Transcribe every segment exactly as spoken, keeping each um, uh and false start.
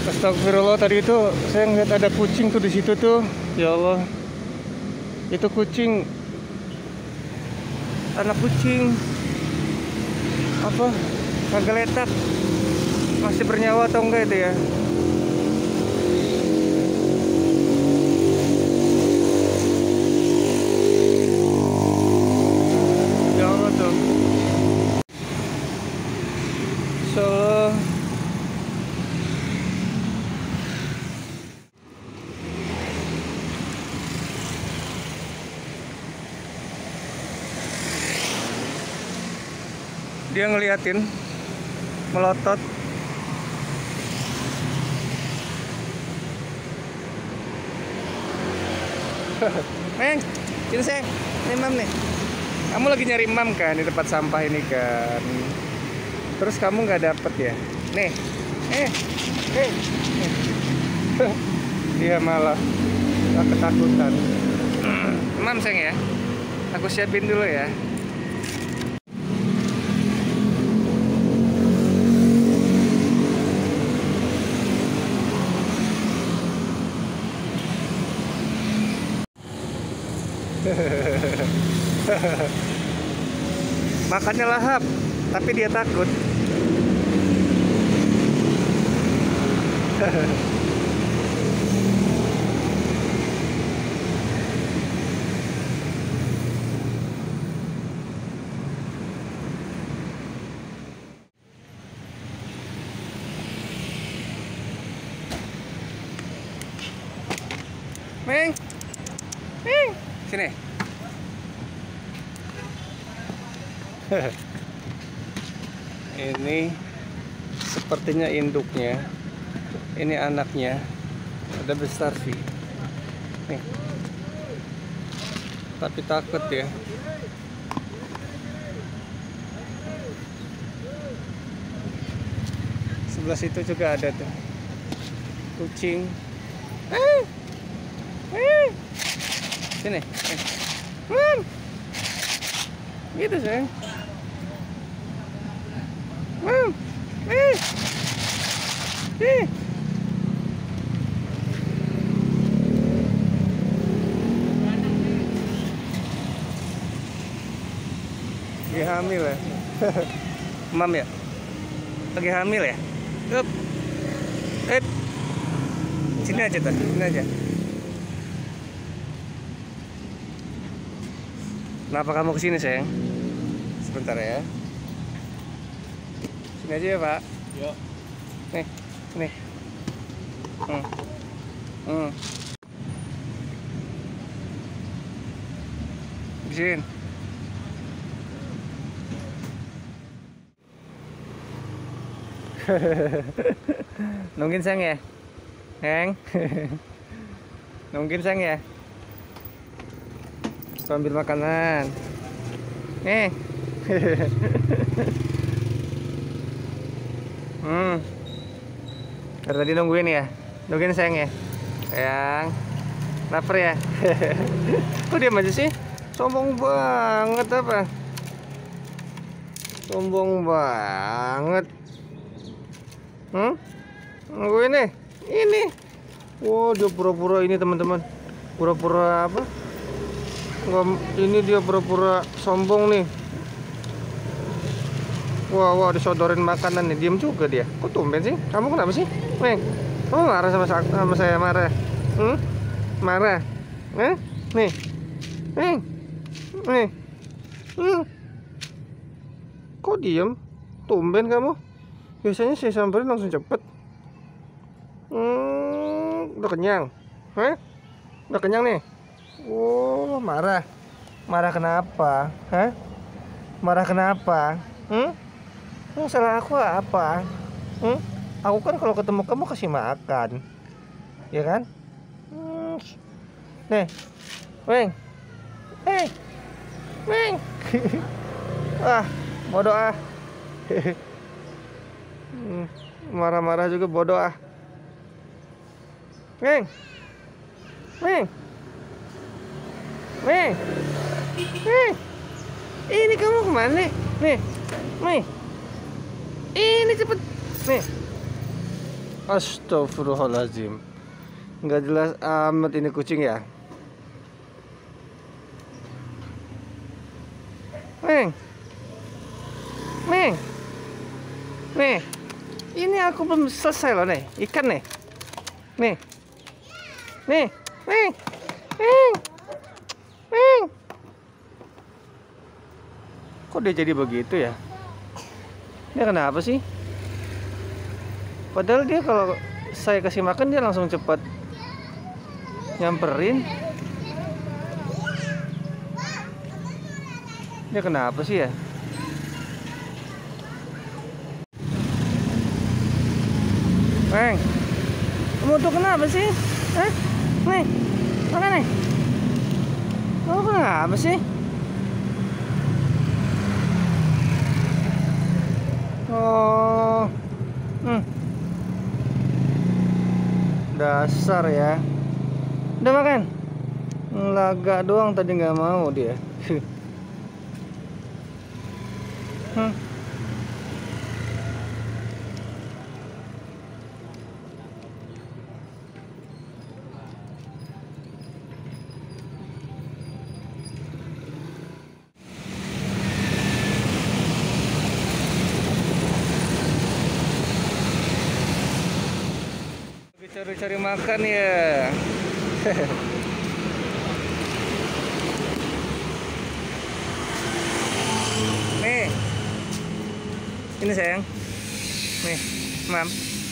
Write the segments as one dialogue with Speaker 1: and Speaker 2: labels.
Speaker 1: Astagfirullah, tadi itu saya ngeliat ada kucing tuh di situ tuh. Ya Allah. Itu kucing. Anak kucing. Apa? Ngegeletak. Masih bernyawa atau enggak itu ya? Ya Allah tuh. So dia ngeliatin, melotot. Meng, sini sayang, ini mam nih. Kamu lagi nyari mam kan di tempat sampah ini kan. Terus kamu nggak dapet ya? Nih, eh, eh, eh. Dia malah ketakutan. Mam sayang ya, aku siapin dulu ya. Makannya lahap, tapi dia takut. Meng, Meng, sini. Ini sepertinya induknya, ini anaknya, ada besar sih. Nih, tapi takut ya. Sebelah situ juga ada tuh kucing. Eh, eh, sini, eh. Hmm. Gitu sayang. Hmm. Eh. Eh. Lagi hamil ya. Mam ya. Lagi hamil ya. Up. Eh. Sini aja tuh, sini aja. Kenapa kamu kesini sayang? Sebentar ya. Sini aja ya Pak.
Speaker 2: Yuk.
Speaker 1: Nih, nih. Hmm. Hmm. Bersihin. Nungguin sayang ya? Heng. Nungguin sayang ya? Ambil makanan. Nih. Hmm. Dari tadi nungguin ya? Nungguin sayang ya? Sayang. Lapar ya? Kok diam aja sih? Sombong banget apa? Sombong banget. Hmm? Nungguin nih. Ini. Wow, dia pura-pura ini teman-teman. Pura-pura apa? Nggak, ini dia pura-pura sombong nih. Wah, wah, disodorin makanan nih. Diam juga dia. Kok tumben sih? Kamu kenapa sih? Meng, kamu marah sama, sama saya? Marah? Hmm? Marah? Eh? Nih. Meng. Nih. Hmm. Kok diem? Tumben kamu? Biasanya saya samperin langsung cepet. Hmm, udah kenyang? Hah? Udah kenyang nih? Oh, marah. Marah kenapa? Hah? Marah kenapa? Hmm? Hmm, salah aku apa? Hmm? Aku kan kalau ketemu kamu kasih makan. Ya kan? Hmm. Nih. Meng. Hei. Meng. Ah, bodoh ah. Marah-marah juga bodoh ah. Meng. Meng. Meng. Meng. Ini kamu kemana nih? Nih. Nih. Ini cepet. Nih. Astagfirullahaladzim. Nggak jelas amat ini kucing ya. Neng, Neng, nih, ini aku belum selesai loh nih, ikan nih, nih, nih, Neng, Neng, Neng. Kok dia jadi begitu ya? Dia kenapa sih? Padahal dia kalau saya kasih makan dia langsung cepat nyamperin. Dia kenapa sih ya? Neng, kamu tuh kenapa sih? Hah? Nih, makan nih. Kamu kenapa sih? Oh, hmm. Dasar ya. Udah makan? Laga doang tadi nggak mau dia. Hmm. Cari-cari makan ya. Nih, ini sayang. Nih, mam.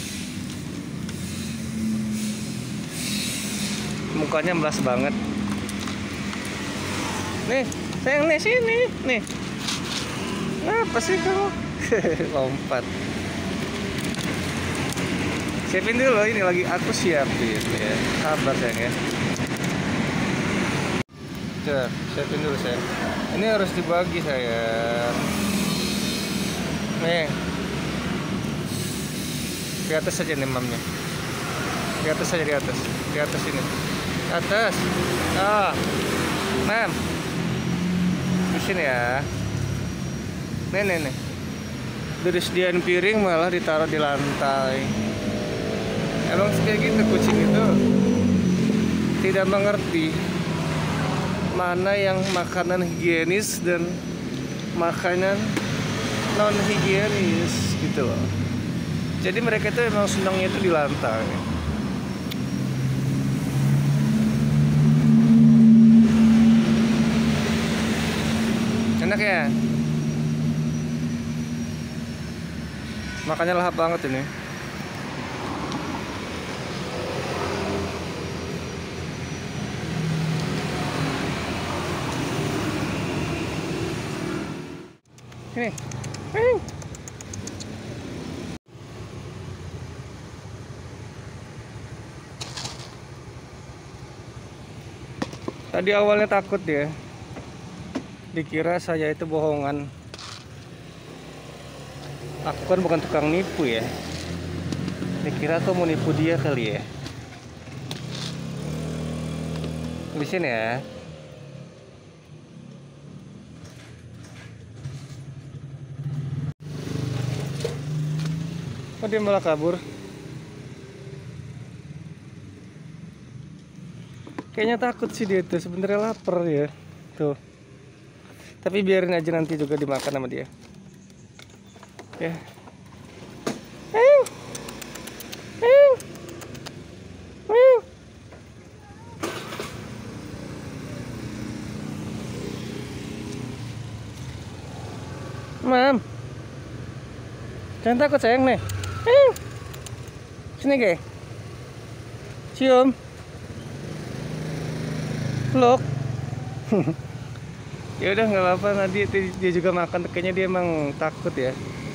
Speaker 1: Mukanya melas banget. Nih, sayang nih sini. Nih. Apa sih kamu? Lompat. Siapin dulu, ini lagi aku siapin ya. Sabar sayang ya. Coba, siapin dulu sayang. Ini harus dibagi sayang. Nih. Di atas saja nih mamnya. Di atas saja, di atas. Di atas ini. Di atas. Ah. Mam. Di sini ya. Nih, nih, nih. Udah disediain piring malah ditaruh di lantai. Emang kayak gitu kucing itu tidak mengerti mana yang makanan higienis dan makanan non higienis gitu loh. Jadi mereka itu emang senangnya itu di lantai. Enak ya? Makannya lahap banget ini. Ini, ini. Tadi awalnya takut dia, dikira saya itu bohongan. Aku kan bukan tukang nipu ya. Dikira aku mau nipu dia kali ya. Di sini ya. Kok dia malah kabur? Kayaknya takut sih dia tuh, sebenarnya lapar ya. Tuh. Tapi biarin aja nanti juga dimakan sama dia. Ya. Eh. Eh. Eh. Mam. Jangan takut sayang nih. Eh. Sini ke. Cium. Peluk. Ya udah nggak apa-apa, nanti dia juga makan. Kayaknya dia emang takut ya.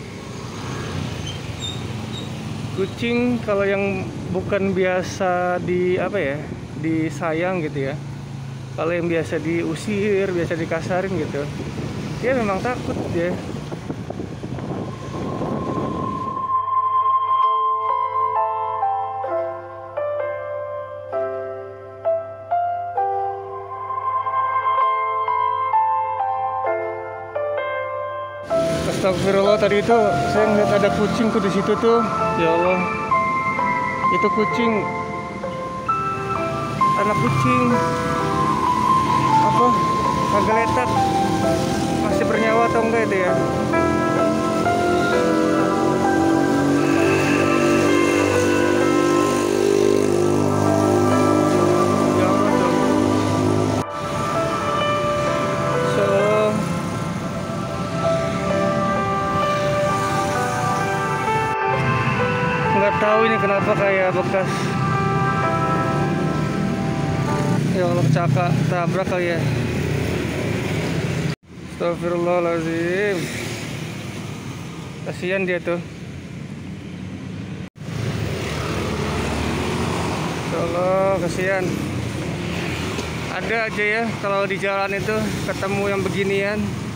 Speaker 1: Kucing kalau yang bukan biasa di apa ya, disayang gitu ya. Kalau yang biasa diusir, biasa dikasarin gitu, dia memang takut dia. Astagfirullah, tadi itu saya ngeliat ada kucing tuh di situ tuh. Ya Allah. Itu kucing, anak kucing apa ngegeletak, masih bernyawa atau enggak itu ya. Jangan dong. So nggak tahu ini kenapa kayak bekas, ya Allah, caka tabrak kali ya. Astagfirullahaladzim, kasihan dia tuh. Ya Allah, kasihan. Ada aja ya kalau di jalan itu ketemu yang beginian.